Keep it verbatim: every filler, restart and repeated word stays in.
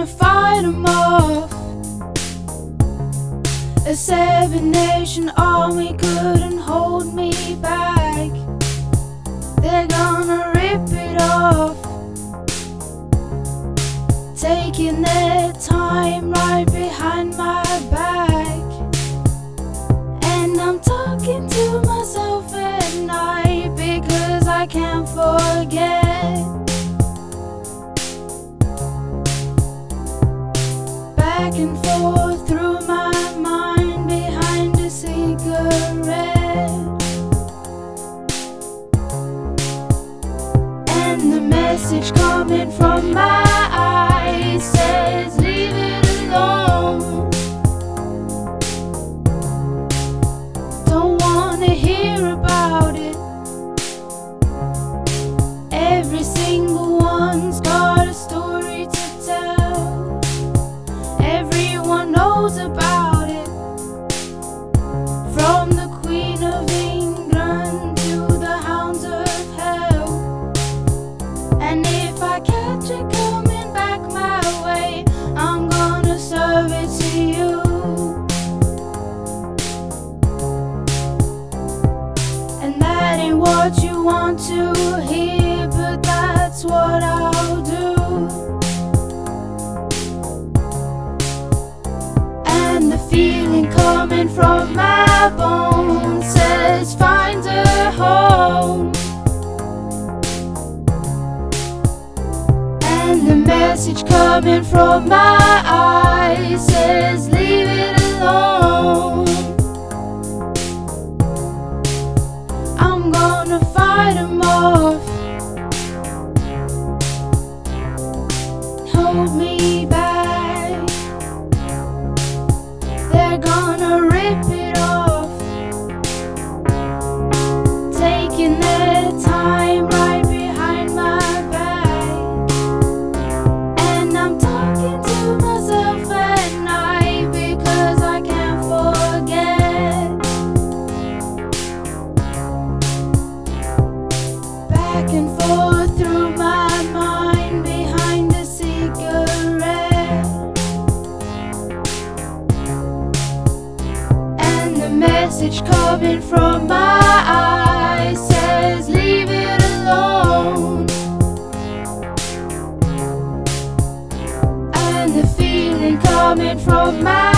fight 'em off. A seven nation army couldn't hold me back. They're gonna rip it off, taking their time right behind my back. And I'm talking to myself at night because I can't forget. Back and forth through my mind behind a cigarette. And the message coming from my eyes says, leave it alone. Don't wanna hear about it. Every single one's got a story to tell. Everyone knows about it, from the Queen of England to the hounds of hell. And if I catch it coming back my way, I'm gonna serve it to you. And that ain't what you want to hear, but that's what I'll do. And the feeling coming from my bones says, find a home. And the message coming from my eyes says, leave it alone. I'm gonna fight 'em off, hold me back. They're gonna rip it off, taking their time right behind my back. And I'm talking to myself at night because I can't forget. Back and forth through my mind behind a cigarette. And the message coming from my eyes says, leave it alone. And the feeling coming from my